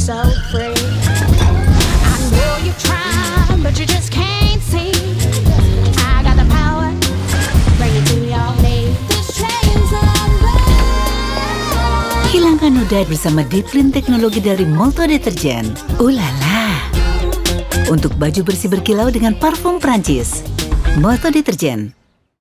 so free. I know you're trying, but you just can't see. I got the power, bring it to your knees. This train's unbound. Hilangkan noda bersama Deep Clean teknologi dari Molto Deterjen. Ulala! Untuk baju bersih berkilau dengan parfum Prancis. Molto Deterjen.